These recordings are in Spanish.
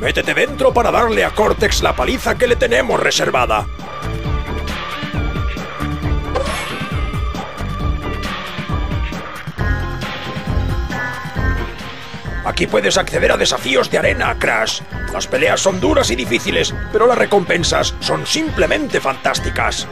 Métete dentro para darle a Cortex la paliza que le tenemos reservada. Aquí puedes acceder a desafíos de arena, Crash. Las peleas son duras y difíciles, pero las recompensas son simplemente fantásticas.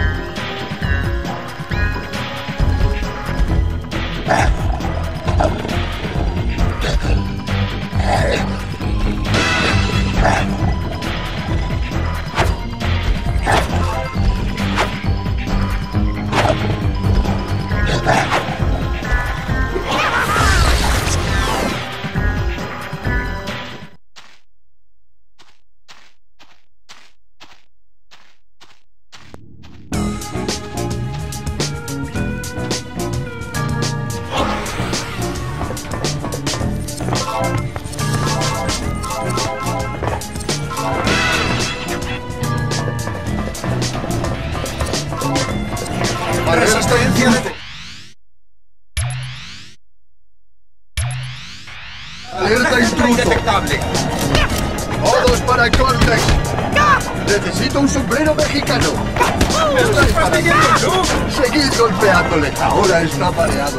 ¡Alerta intruso! ¡Todos para Cortex! ¡Necesito un sombrero mexicano! ¡Me estás persiguiendo, Luke! ¡Seguid golpeándole! Ahora está mareado.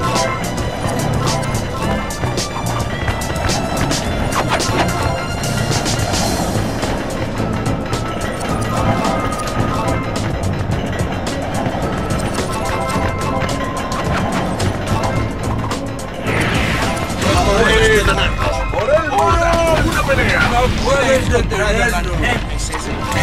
¡Una pelea! ¡No puedes detener a la Némesis!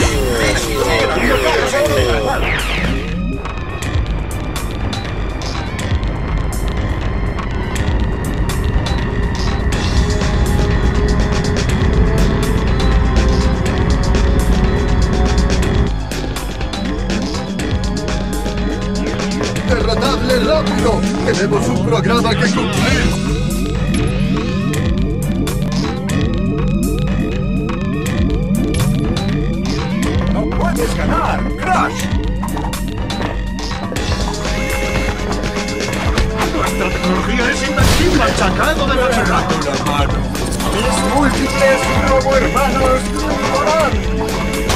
¡Derrotadle rápido! ¡Tenemos un programa que cumplir! ¡Puedes ganar, Crash! ¡Nuestra tecnología es invencible! ¡Achacado de verdad! ¡Una mano! ¡Mis múltiples robo-hermanos triunfarán!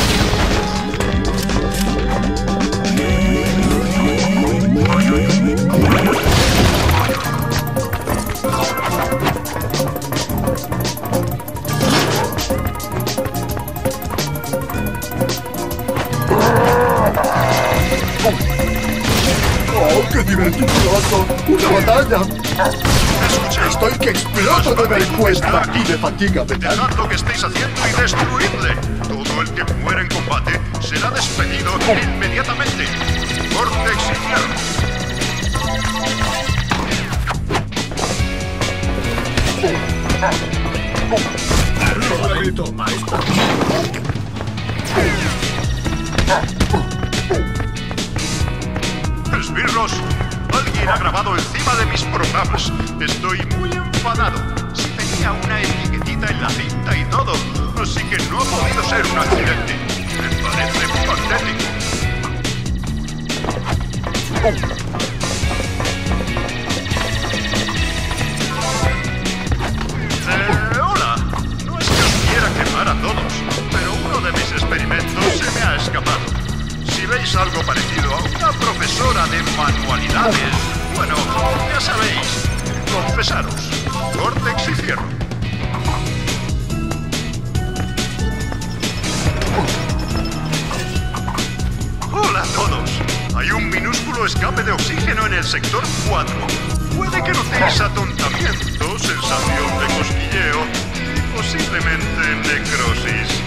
¡Oh, qué divertidoso! ¡Una batalla! Estoy que exploto de vergüenza y de fatiga mental. Dejad lo que estéis haciendo y destruidle. Todo el que muera en combate será despedido inmediatamente. Cortex y ¡Lo maestro! Esbirros, alguien ha grabado encima de mis programas. Estoy muy enfadado. Si tenía una etiquetita en la cinta y todo, así que no ha podido ser un accidente. Me parece patético. Hola. No es que os quiera quemar a todos, pero uno de mis experimentos se me ha escapado. Si veis algo parecido a una profesora de manualidades, bueno, ya sabéis, confesaros, Cortex y Fierro. Hola a todos. Hay un minúsculo escape de oxígeno en el sector 4. Puede que notéis atontamiento, sensación de cosquilleo y posiblemente necrosis.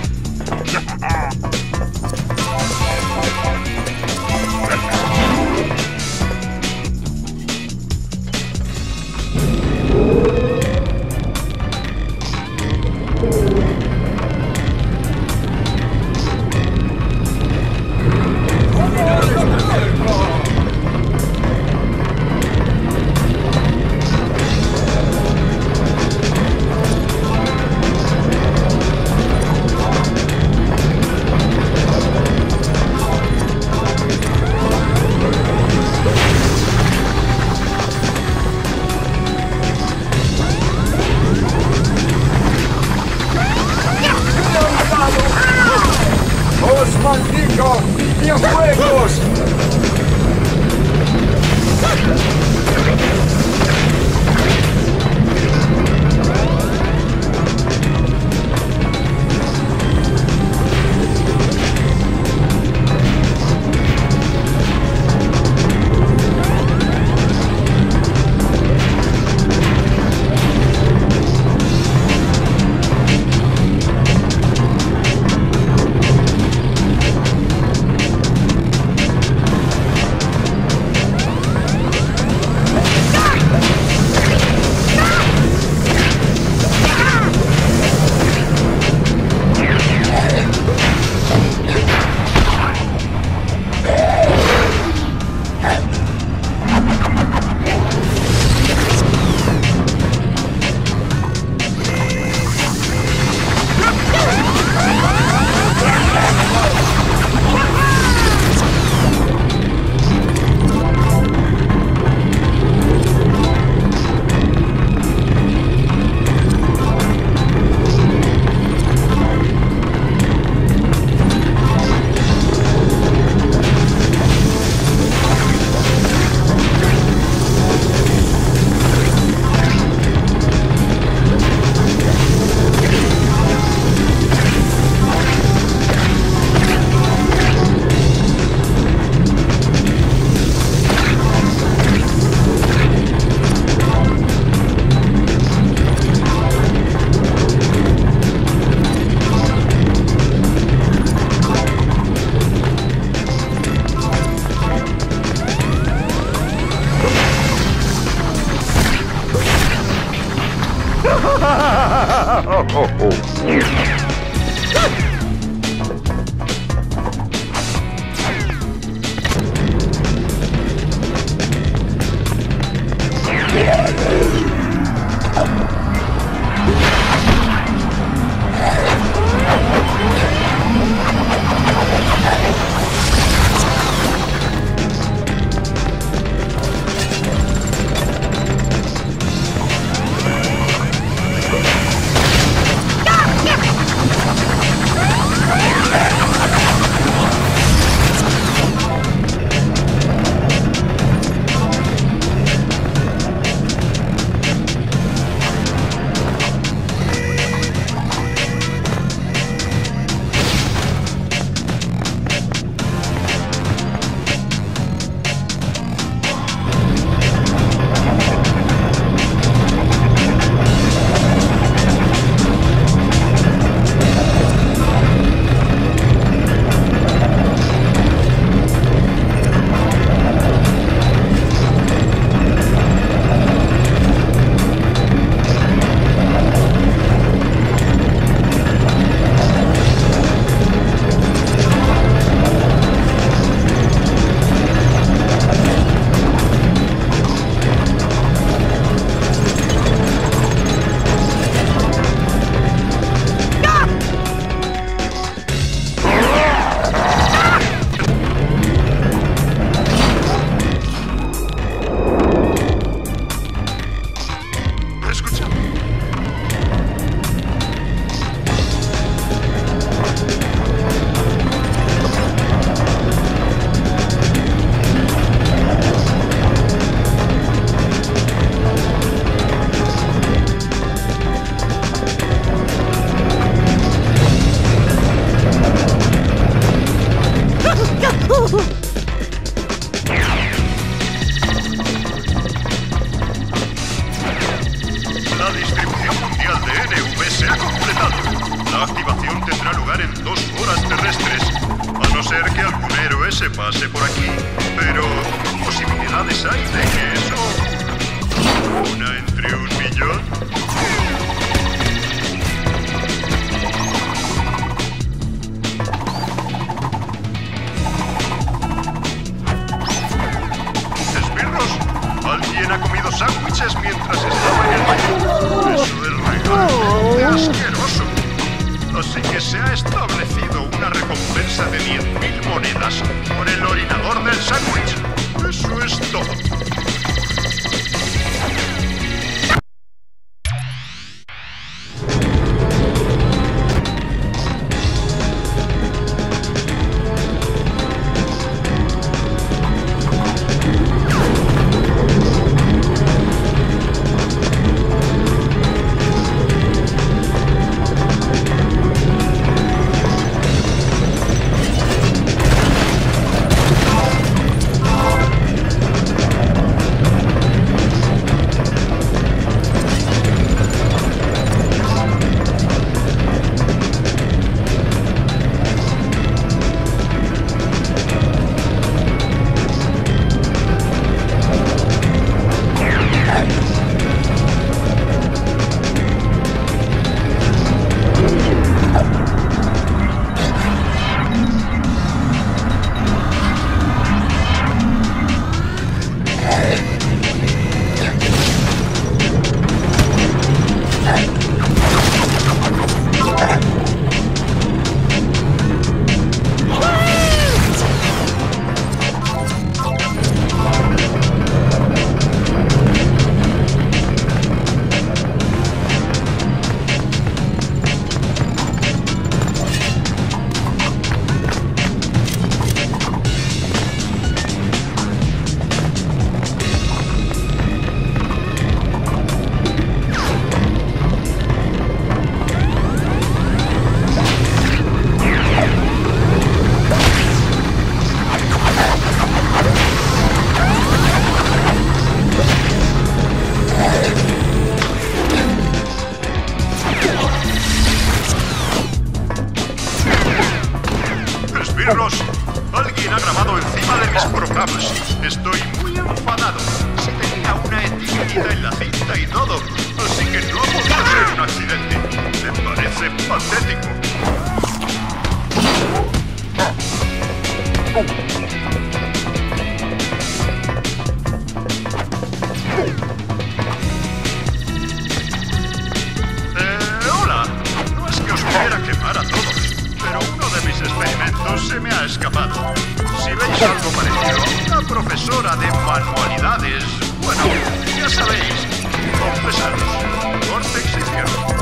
La distribución mundial de NV se ha completado. La activación tendrá lugar en 2 horas terrestres, a no ser que algún héroe se pase por aquí. Pero posibilidades hay de que eso... ¿Una entre 1.000.000? ¿Alguien ha comido sándwiches mientras estaba en el baño? Eso es realmente asqueroso. Así que se ha establecido una recompensa de 10.000 monedas por el orinador del sándwich. Eso es todo. Alguien ha grabado encima de mis programas. Estoy muy enfadado. Si tenía una etiqueta en la cinta y todo. Así que no podía ser una accidente. Me parece patético. Hola. No es que os quiera quemar a todos, pero uno de mis experimentos se me ha escapado. Si veis algo parecido a una profesora de manualidades, bueno, ya sabéis, confesaros, Vortex y Cierro.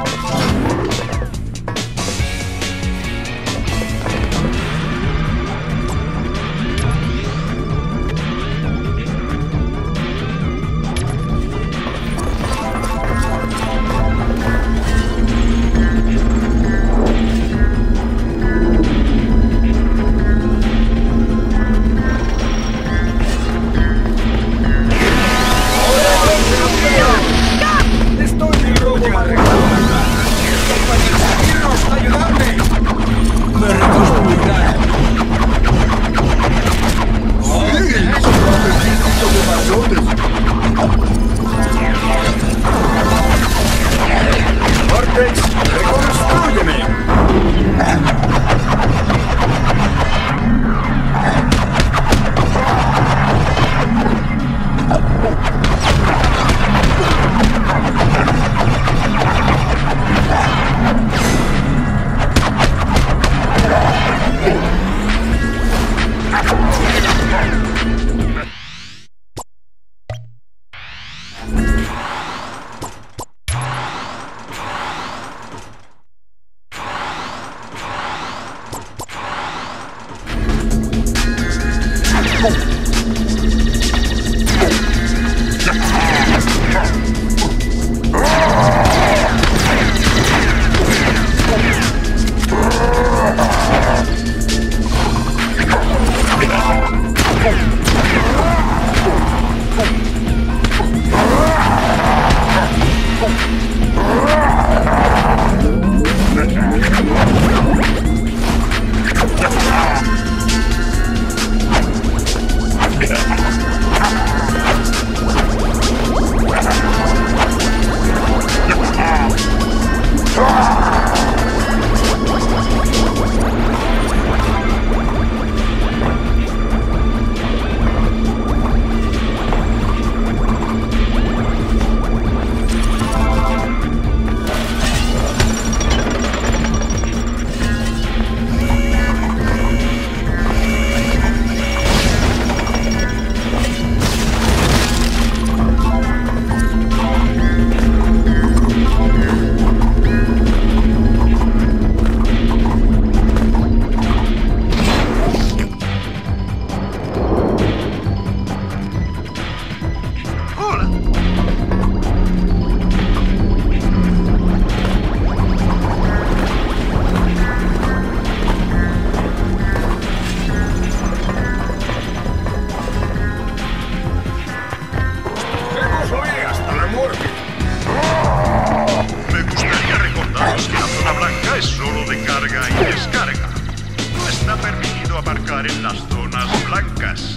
aparcar en las zonas blancas.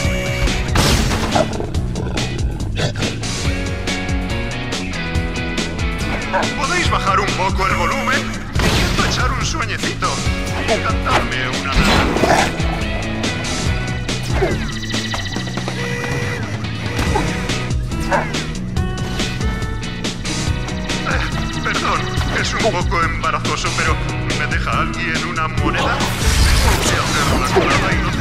¿Podéis bajar un poco el volumen? Intento echar un sueñecito y cantarme una nada. Perdón, es un poco embarazoso, pero ¿me deja alguien una moneda? Tengo que hacer la colada y no